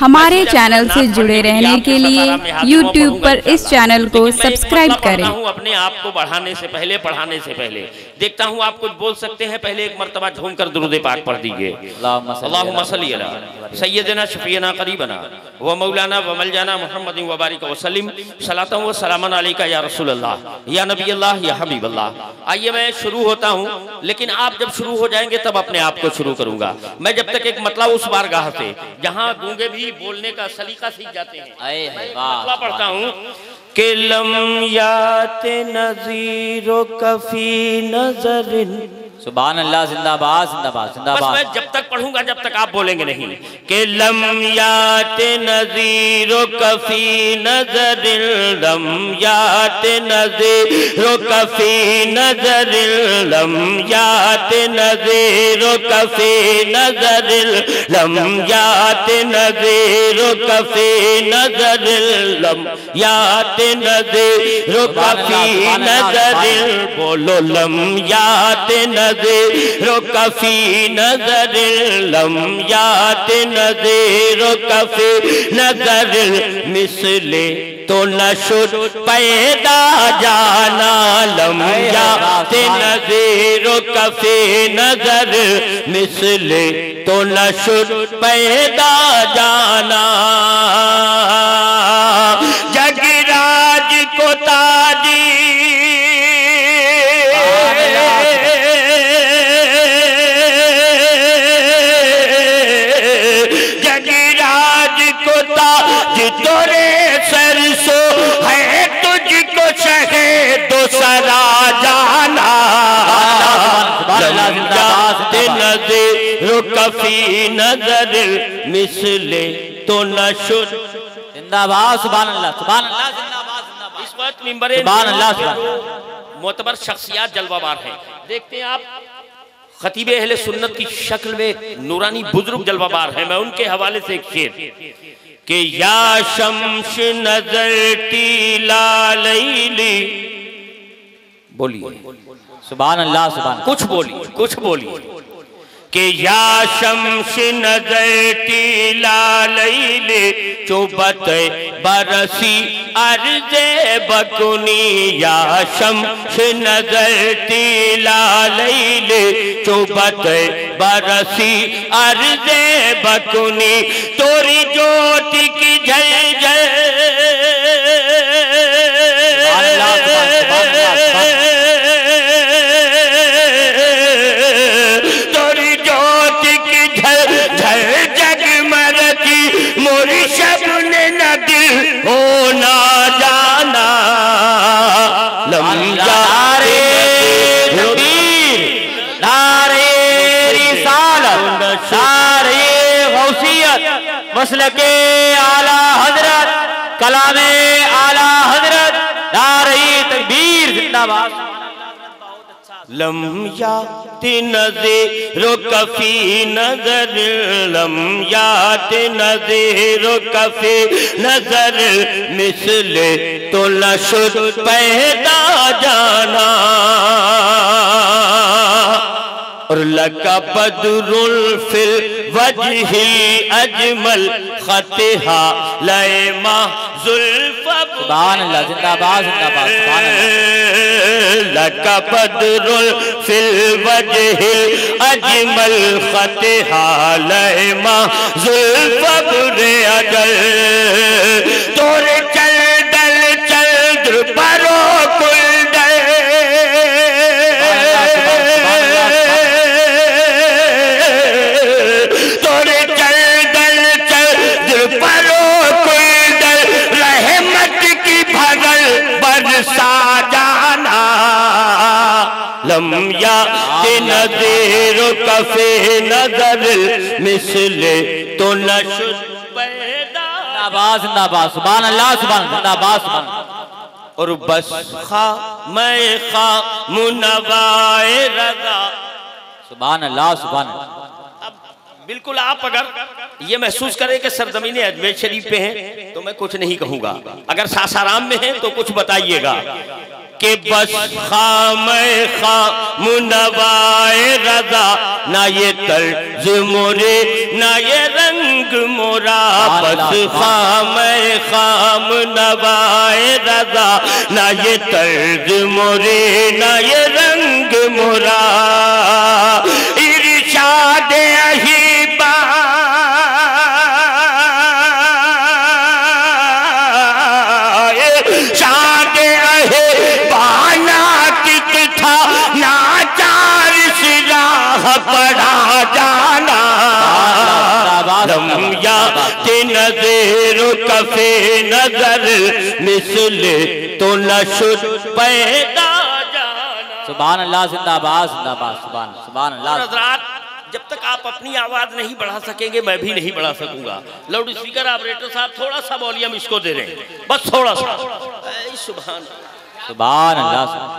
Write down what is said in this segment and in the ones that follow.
हमारे चैनल से जुड़े रहने के लिए YouTube पर इस चैनल को सब्सक्राइब करें। अपने आप को बढ़ाने से पहले, पढ़ाने से पहले देखता हूँ आप कुछ बोल सकते हैं। पहले एक मर्तबा झूमकर दुरूद पाक पढ़ दीजिए। अल्लाहुम्मा सल्ली अला सय्यदना शफीना करीबना व मौलाना व मलजाना मुहम्मद व बारिक व सल्लिम सलातन व सलामन अलैका या रसूल अल्लाह या नबी अल्लाह या हबीब अल्लाह। आइए मैं शुरू होता हूँ, लेकिन आप जब शुरू हो जाएंगे तब अपने आप को शुरू करूंगा। मैं जब तक एक मतलब उस बारगाह से जहाँ गूंगे भी बोलने का सलीका सीख जाते हैं मतलब पढ़ता हूँ कि लम याते नज़ीरो कफी नज़रिन। सुभान अल्लाह, जिंदाबाद जिंदाबाद जिंदाबाद। बस मैं जब तक पढ़ूंगा जब तक आप बोलेंगे नहीं कि लम याते नज़ीरो कफी नज़रिन, लम याते नज़ीरो कफी नज़रिन, लम याते नज़ीरो कफी नज़रिन, लम याते नज़ीरो कफी नज़रिन, लम याते नज़ीरो कफी नज़रिन। बोलो लम याते नज़ीरो कफी नज़रिन, लम याते नज़ीरो कफी नज़रिन, मिसले तो नशुर पैदा जाना, लम याते नज़ीरो कफी नज़रिन, मिसले तो नशुर पैदा जाना। जगराज को ताजी तोरे सरसो है तुझको शहीदो सरा जाना, नज़ीरो कफी नज़रिन, मिसले तो नशुर। जिंदाबाद सुभान अल्लाह, सुभान अल्लाह, जिंदाबाद जिंदाबाद। इस वक्त मिंबरे सुभान अल्लाह मोतबर शख्सियत जलवाबार हैं। देखते हैं आप खतीब अहले सुन्नत की शक्ल में नूरानी बुजुर्ग जलवाबार हैं। मैं उनके हवाले से एक शेर कि या शम्स नजर टीला लैली, बोलिए सुभान अल्लाह, सुभान। कुछ बोलिए, कुछ बोलिए कि या शम्स नजर टीला लैली, चुबत बरसी अर्ज़े बकुनी, या शम्स नजर टीला लैली, चुबत बरसी अर्ज़े बकुनी, तोरी ज्योति की जल तोरी ज्योति की झल झल जगमरती, मोरी शबने नदी हो ना जाना, लम यारे नबीर नारे रिसालत, नारे गौसियत, मसलके आला हजरत, कलामे आला हजरत, नारे तकबीर जिंदाबाद। लम याते नज़ीरो कफी नज़रिन, लम याते नज़ीरो कफी नज़रिन, मिसले तो नशुर पैदा जाना, और लका बदरुल फिल वजहिल अजमल, खतिहा लैमा जुल्फ़ा। सुभान अल्लाह, जिंदाबाद जिंदाबाद, सुभान अल्लाह। लका बदरुल फिल वजहिल अजमल, खतिहा लैमा जुल्फ़ा बुरे अजल, तोरे चल दल चल द्रुपरो कुल जाना, लम याते नज़ीरो कफी नज़रिन, मिसले तो नशुर पैदा। जिंदाबाद जिंदाबाद, सुभान अल्लाह, सुभान जिंदाबाद, सुभान। और बस खा मैं खा मुनवाए रज़ा। सुभान अल्लाह, सुभान। बिल्कुल आप अगर ये महसूस करें कि सरजमीन अजमेर शरीफ पे हैं तो मैं कुछ नहीं कहूँगा, अगर सासाराम में हैं तो कुछ बताइएगा कि बस खाम मुनवाए रजा, ना ये तर्ज मोरे ना ये रंग मोरा। बस खाम नवाए रजा, ना ये तर्ज मोरे ना ये रंग मोरा। इरशाद अहीबा शाद अहीबाना की था नाचार सिराह पढ़ा जाना। रमिया के नजर कफे नजर मिसले तो नशुद पैदा जाना। सुभान अल्लाह, जिंदाबाद जिंदाबाद, सुभान अल्लाह। हज़रात, जब तक आप अपनी आवाज नहीं बढ़ा सकेंगे मैं भी नहीं बढ़ा सकूंगा। लाउड स्पीकर ऑपरेटर साहब थोड़ा सा वॉल्यूम इसको दे रहे हैं, बस थोड़ा सा। सुभान अल्लाह।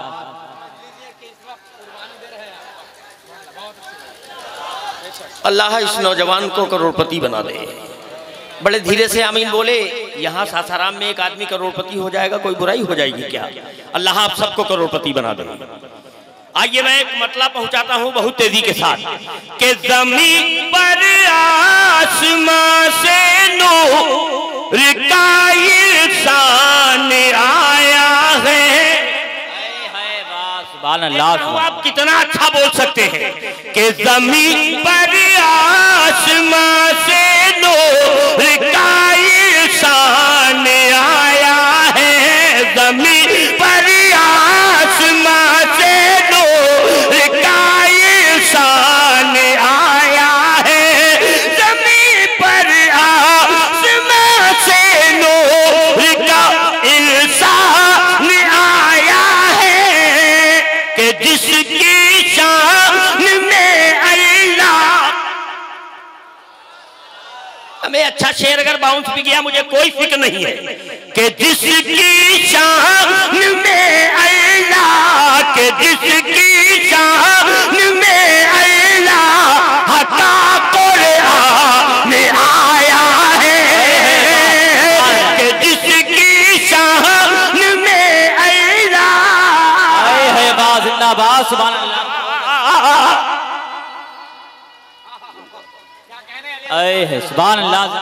अल्लाह इस नौजवान को करोड़पति बना दे। बड़े धीरे से आमीन बोले। यहाँ सासाराम में एक आदमी करोड़पति हो जाएगा, कोई बुराई हो जाएगी क्या? अल्लाह आप सबको करोड़पति बना दे। आइए मैं एक मतलब पहुंचाता हूं बहुत तेजी के साथ कि जमीन पर आसमां से नूर का इंसान आया है। सुभान अल्लाह। आप कितना अच्छा बोल सकते हैं कि जमीन पर आसमां से नूर का इंसान आया है। जमीन पर आसमां से नूर का इंसान आया है। जमीन पर आसमां से नूर का इंसान आया है कि जिसकी शान में अल्लाह। हमें अच्छा शेर अगर बाउंस भी गया मुझे कोई फिक्र नहीं है कि जिसकी शान में अल्लाह, के जिसकी शान में अल्लाह हका कुरान में आया है। कि जिसकी शान में अल्लाह है बात जिंदाबाद, सुभान अल्लाह। है सुभान अल्लाह।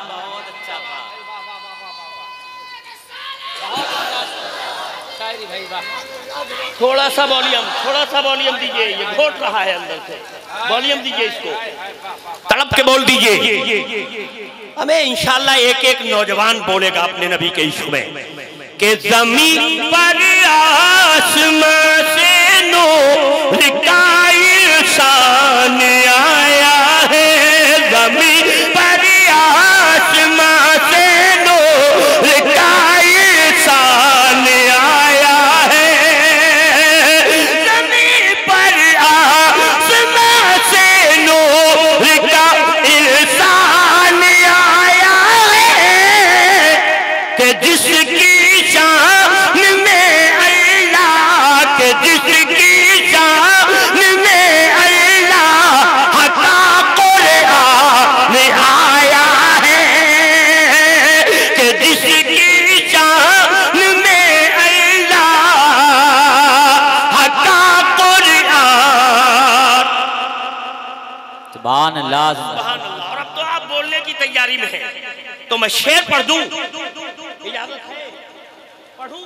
थोड़ा सा वॉल्यूम दीजिए, ये घोट रहा है अंदर से। वॉल्यूम दीजिए इसको, तड़प के बोल दीजिए। हमें इंशाल्लाह एक एक नौजवान बोलेगा अपने नबी के इश्क में कि जमीन पर आसमां से नूर का इंसान आया है। जमीन पर आसमां से नूर का इंसान आया है। जमीन पर आसमां से नूर का इंसान आया है कि जिसकी शान में अल्लाह, के जिसकी शान में अल्लाह हका कुरान में आया है। कि जिसकी शान में अल्लाह हका कुरान। सुभान अल्लाह। और अब तो आप बोलने की तैयारी में हैं, तो मैं शेर पढ़ दूं? इजाजत है? पढ़ूं?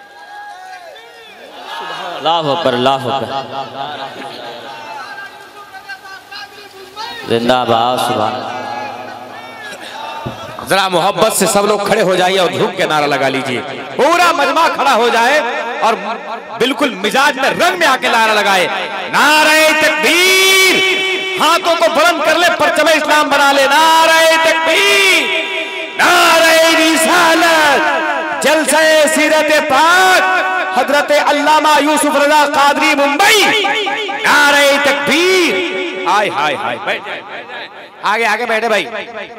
अल्लाह अकबर, अल्लाह अकबर, जिंदाबाद, सुभान। जरा मोहब्बत से सब लोग खड़े हो जाइए और धूप के नारा लगा लीजिए। पूरा मजमा खड़ा हो जाए और बिल्कुल मिजाज में रंग में आके नारा लगाए। नारे तकबीर, हाथों को बुलंद कर ले, परचम इस्लाम बना ले। नारे तकबीर, नारे रिसालत, जलसे सीरत पाक हजरत अल्लामा यूसुफ रजा कादरी मुंबई। नारे तकबीर। हाय हाय हाय, आगे आगे बैठे भाई।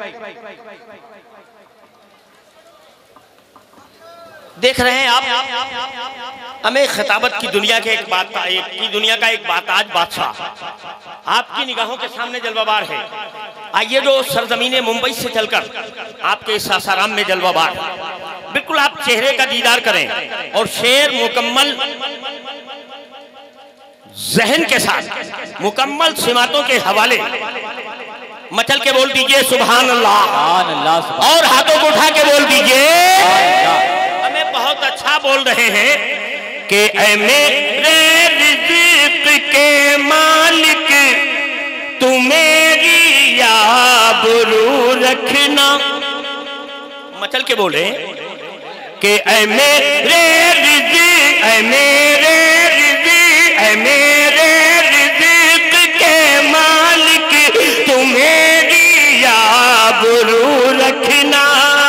देख रहे हैं आप, हमें खिताबत की दुनिया के एक बात आज बादशाह आपकी निगाहों के सामने जलवाबार है। आइए जो सरजमीने मुंबई से चलकर आपके सासाराम में जलवाबार बिल्कुल आप चेहरे का दीदार करें और शेर मुकम्मल जहन के साथ मुकम्मल सिमातों के हवाले मचल के बोल दीजिए सुभान अल्लाह, और हाथों को उठा के बोल दीजिए। हमें बहुत अच्छा बोल रहे हैं कि ऐ मेरे रिज़्क़ के मालिक तू मेरी आबरू रखना। मचल के बोले कि ऐ मेरे रिज़्क़, ऐ मेरे रिज़्क़, ऐ मेरे रिज़्क़ के मालिक तू मेरी आबरू रखना।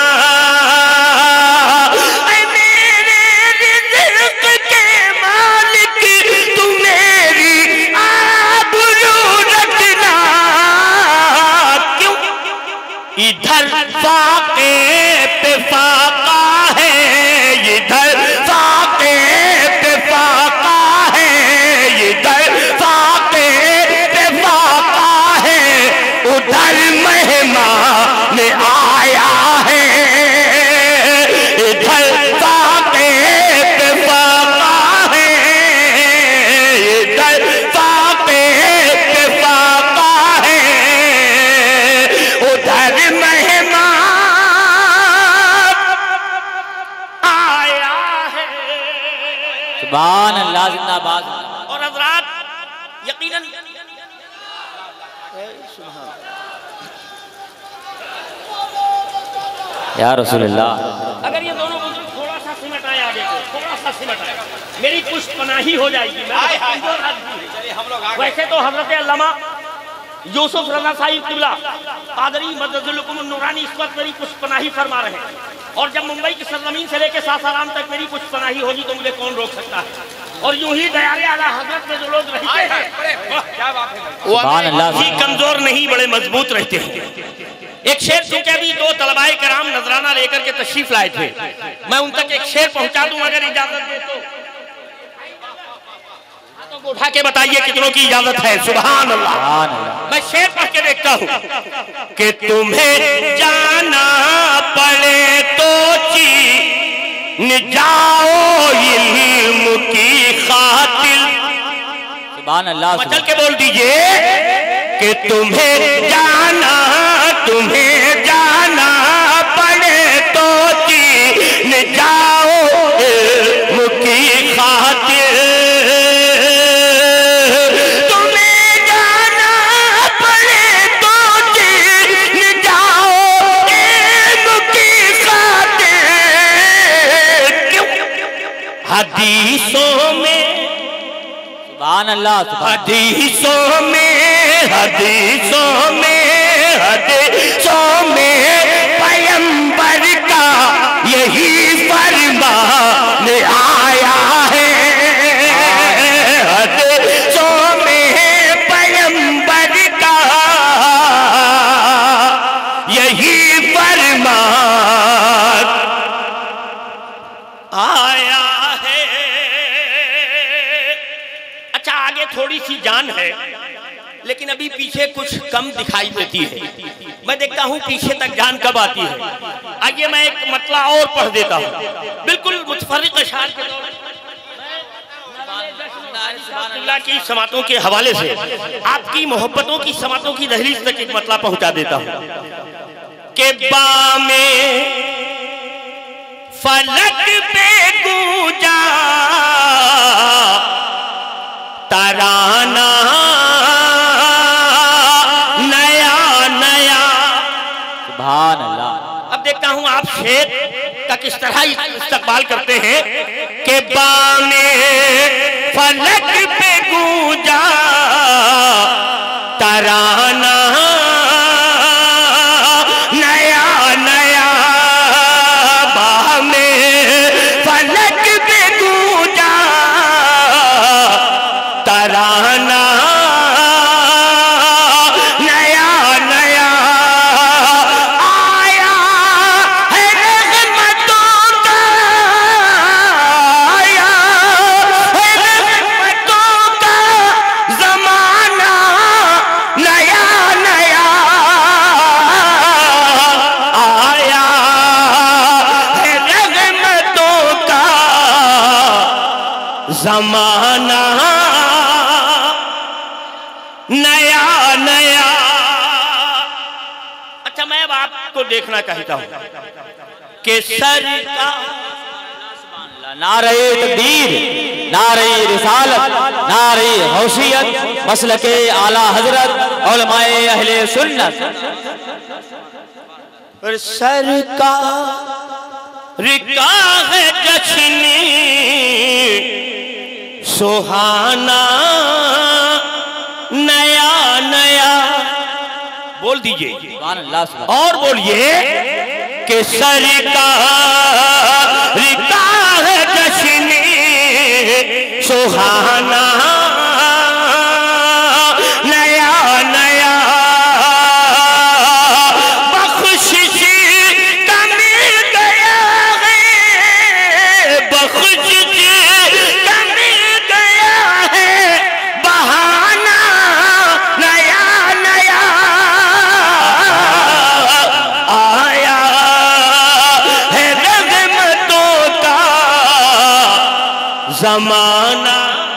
ऐ मेरे रिज़्क़ के मालिक तू मेरी आबरू रखना। क्यों? इधर फाके पे फाका है, इधर फाके पे फाका है, इधर फाके पे फाका है, उधर मेहमान आया है। इधर फाके पे फाका है, इधर फाके पे फाका है, उधर मेहमान आया है। सुभान अल्लाह, जिंदाबाद। और हज़रात यकीनन या रसूलुल्लाह, अगर ये दोनों बुजुर्ग थोड़ा सा सिमट आए आगे को, थोड़ा सा सिमट आए, मेरी कुछ पनाही हो जाएगी। वैसे तो हजरत अल्लामा यूसुफ रज़ा साहिब क़िबला क़ादरी मददुल नूरानी इस वक्त मेरी कुछ पनाही फरमा रहे हैं, और जब मुंबई की सरजमीन से लेकर सासाराम तक मेरी कुछ पनाही होगी तो मुझे कौन रोक सकता है। और यूं ही दयाले आला हजरत में जो लोग रहते हैं वो ही कमजोर नहीं, बड़े मजबूत रहते हैं। एक शेर चूंकि अभी दो तलबाए कराम नजराना लेकर के तशरीफ लाए थे, मैं उन तक एक शेर पहुंचा दूं अगर इजाजत दे तो। उठा के बताइए कितनों की इजाजत है। सुभान अल्लाह। मैं शेर पढ़ के देखता हूँ कि तुम्हें जाना पड़े तो चीन जाओ इल्म की खातिर। सुभान अल्लाह। मचल के बोल दीजिए कि तुम्हें जाना पड़े तो चीन जाओ इल्म की खातिर। हदीसों में सुभान अल्लाह, हदीसों में पैगंबर का यही फरमान आया है। हदीसों में पैगंबर का यही फरमान आया। थोड़ी सी जान है लेकिन अभी पीछे कुछ कम दिखाई देती है। मैं देखता हूं पीछे तक जान कब आती है। आइए मैं एक मतला और पढ़ देता हूं बिल्कुल मुतफर्रिक अशार के दौर की समातों के हवाले से आपकी मोहब्बतों की समातों की दहलीज तक एक मतला पहुंचा देता हूं कि बामे फलक पे गूंजा तराना नया नया। सुभान अल्लाह। अब देखता हूं आप शेर का किस तरह इस्तकबाल करते हैं कि बामे फलक पे गूंजा तराना नया नया। बामे फलक पे गूंजा तराना नया नया। आया है रहमतों का, आया है रहमतों का ज़माना नया जमाना नया नया। अच्छा, मैं अब आपको देखना चाहता हूं कि सरकार नारे तकदीर, नारे रिसालत, नारे गौसियत, मसलके आला हजरत, उलमाए अहले सुन्नत। सरकार का है जश्न सुहाना नया नया। बोल दीजिए और बोलिए कि सरकार का है जश्न सुहाना नया नया। बख्शिश का मिल गया है, बख्शिश का मिल गया है बहाना नया नया। आया है रहमतों का जमाना